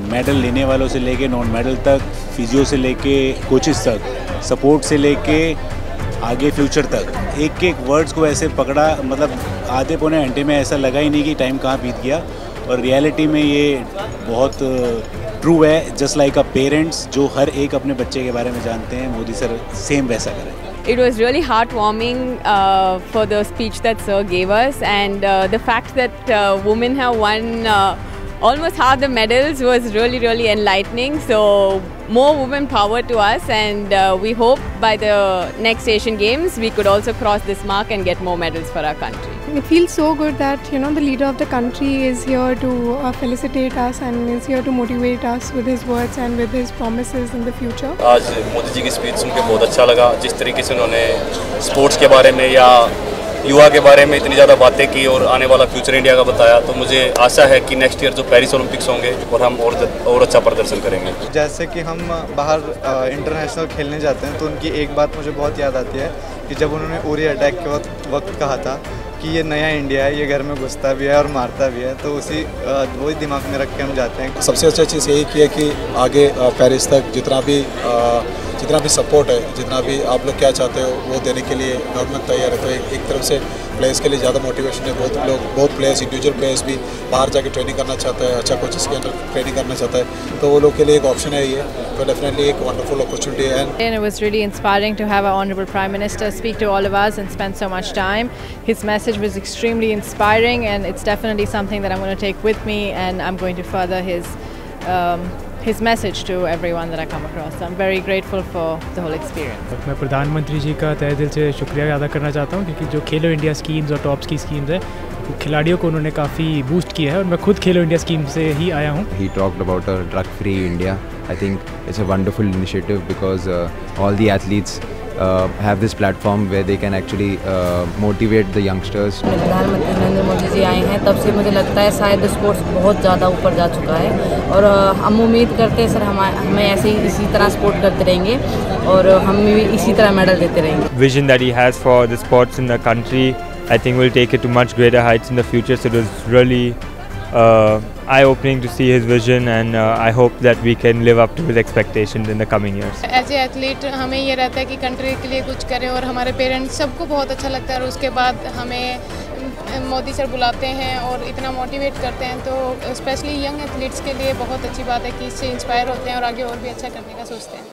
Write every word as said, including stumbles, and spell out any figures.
Medal लेने वालों से लेके नॉन मेडल तक, फिजियो से लेके कोचेस तक, सपोर्ट से लेके आगे फ्यूचर तक, एक एक वर्ड्स को ऐसे पकड़ा, मतलब आधे पौने घंटे में ऐसा लगा ही नहीं कि टाइम कहाँ बीत गया। और रियलिटी में ये बहुत ट्रू है, जस्ट लाइक अ पेरेंट्स जो हर एक अपने बच्चे के बारे में जानते हैं, मोदी सर सेम वैसा करें। It was really heartwarming uh, for the speech that Sir gave us, and uh, the fact that uh, women have won uh, almost half the medals was really, really enlightening. So more women power to us, and uh, we hope by the next Asian Games we could also cross this mark and get more medals for our country. It feels so good that you know the leader of the country is here to uh, felicitate us and is here to motivate us with his words and with his promises in the future. आज मोदी जी की speech सुन के बहुत अच्छा लगा, जिस तरीके से उन्होंने स्पोर्ट्स के बारे में या युवा के बारे में इतनी ज़्यादा बातें की और आने वाला फ्यूचर इंडिया का बताया, तो मुझे आशा है कि नेक्स्ट ईयर जो पेरिस ओलंपिक्स होंगे और हम और और अच्छा प्रदर्शन करेंगे। जैसे कि हम बाहर इंटरनेशनल खेलने जाते हैं तो उनकी एक बात मुझे बहुत याद आती है कि जब उन्होंने उरी अटैक के वक्त वक्त कहा था कि ये नया इंडिया है, ये घर में घुसता भी है और मारता भी है, तो उसी वही दिमाग में रख के हम जाते हैं। सबसे अच्छा चीज़ यही की है कि आगे पेरिस तक जितना भी जितना भी सपोर्ट है, जितना भी आप लोग क्या चाहते हो वो देने के लिए गवर्नमेंट तैयार है। तो एक, एक तरफ से प्लेयर्स के लिए ज़्यादा मोटिवेशन है, बहुत लोग बहुत प्लेयर्स इंडिविजुअल प्लेयर्स भी बाहर जाके ट्रेनिंग करना चाहता है, अच्छा कोचेस के अंदर ट्रेनिंग करना चाहता है, तो वो लोग के लिए एक ऑप्शन है ये, तो डेफिनेटली एक वंडरफुल अपॉर्चुनिटी है। And it was really inspiring to have our Honourable Prime Minister speak to all of us and spend so much time. His message was extremely inspiring, and it's definitely something that I'm going to take with me, and I'm going to further his um, his message to everyone that I come across. So I'm very grateful for the whole experience. मैं प्रधानमंत्री जी का तहे दिल से शुक्रिया अदा करना चाहता हूँ, क्योंकि जो खेलो इंडिया स्कीम्स और टॉप्स की स्कीम्स है वो खिलाड़ियों को उन्होंने काफ़ी बूस्ट किया है, और मैं खुद खेलो इंडिया स्कीम से ही आया हूँ। He talked about a drug-free India. I think it's a wonderful initiative because uh, all the athletes uh, have this platform where they can actually uh, motivate the youngsters. प्रधानमंत्री नरेंद्र मोदी जी आए हैं तब से मुझे लगता है शायद स्पोर्ट्स बहुत ज़्यादा ऊपर जा चुका है, और हम उम्मीद करते हैं सर हम हमें ऐसे ही इसी तरह सपोर्ट करते रहेंगे और हम भी इसी तरह मेडल देते रहेंगे। Vision that he has for the sports in the country, I think will take it to much greater heights in the future. So it was really uh, eye-opening to see his vision, and uh, I hope that we can live up to his expectations in the coming years. As a athlete हमें ये रहता है कि country के लिए कुछ करें, और हमारे पेरेंट्स सबको बहुत अच्छा लगता है, और उसके बाद हमें मोदी सर बुलाते हैं और इतना मोटिवेट करते हैं, तो स्पेशली यंग एथलीट्स के लिए बहुत अच्छी बात है कि इससे इंस्पायर होते हैं और आगे और भी अच्छा करने का सोचते हैं।